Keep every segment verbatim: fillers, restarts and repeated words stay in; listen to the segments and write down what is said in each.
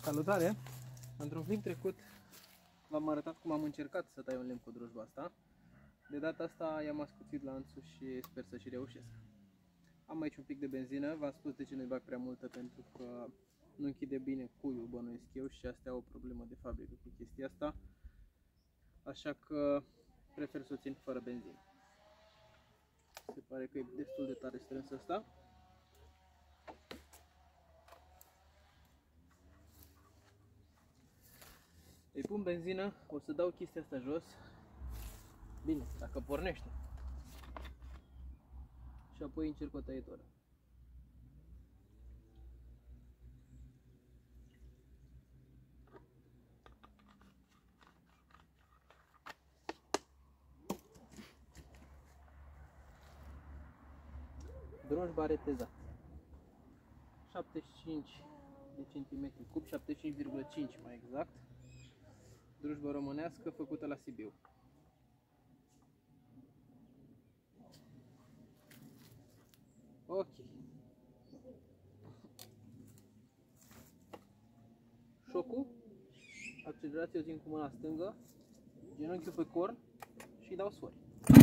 Salutare! Într-un clip trecut v-am arătat cum am încercat să tai un lemn cu drujba asta. De data asta i-am ascuțit lanțul și sper să și reușesc. Am aici un pic de benzină, v-am spus de ce nu-i bag prea multă, pentru că nu închide bine cuiul, bănuiesc eu, și asta e o problemă de fabrică cu chestia asta. Așa că prefer să o țin fără benzină. Se pare că e destul de tare strâns asta. Îi pun benzină, o să dau chestia asta jos. Bine, dacă pornește. Și apoi încerc o tăietură. Drojba retezată. șaptezeci și cinci de centimetri cub, șaptezeci și cinci virgulă cinci mai exact. Drujbă românească făcută la Sibiu. Ok. Șocul, accelerație o țin cu mâna stângă, genunchiul pe corn și dau sfori.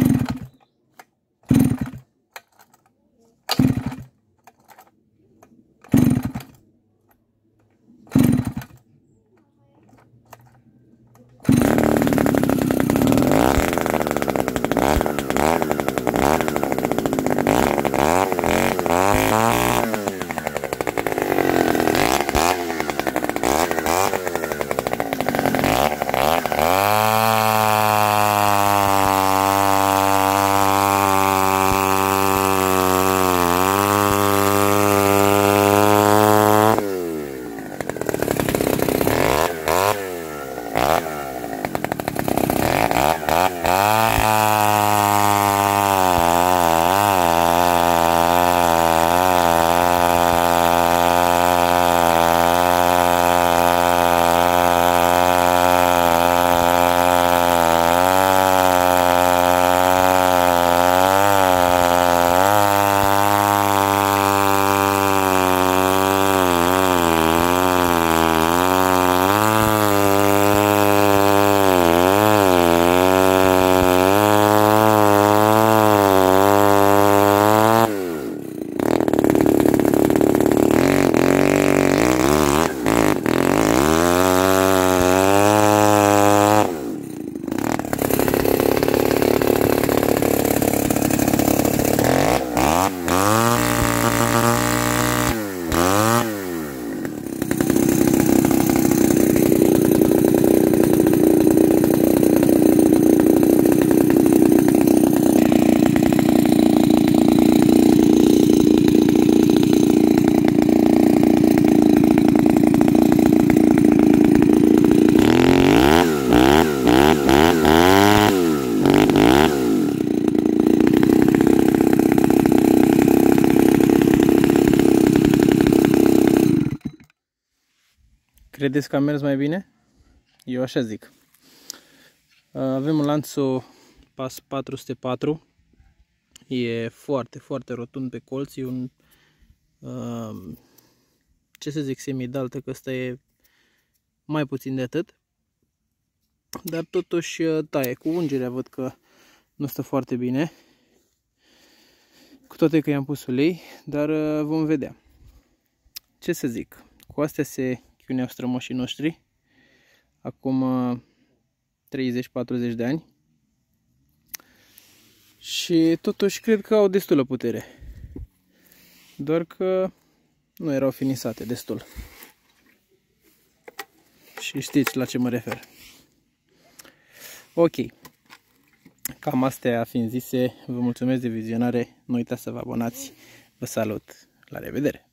Credeți că a mers mai bine? Eu așa zic. Avem un lanțul pas patru sute patru. E foarte, foarte rotund pe colț. E un, ce să zic, semidaltă, că ăsta e mai puțin de atât. Dar totuși taie. Cu ungerea văd că nu stă foarte bine. Cu toate că i-am pus ulei, dar vom vedea. Ce să zic, cu astea se chiuneau strămoșii noștri acum treizeci patruzeci de ani și totuși cred că au destulă putere, doar că nu erau finisate destul. Și știți la ce mă refer. Ok, cam astea fiind zise, vă mulțumesc de vizionare, nu uitați să vă abonați, vă salut, la revedere!